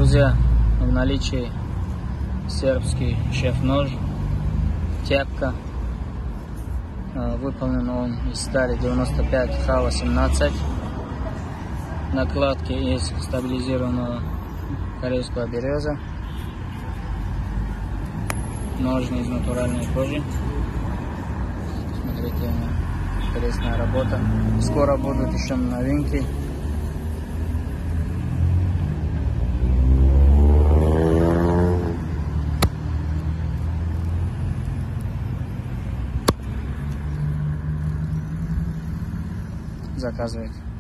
Друзья, в наличии сербский шеф-нож, тяпка. Выполнен он из стали 95 Х-18. Накладки из стабилизированного корейского береза. Ножны из натуральной кожи. Смотрите, интересная работа. Скоро будут еще новинки. Заказывайте.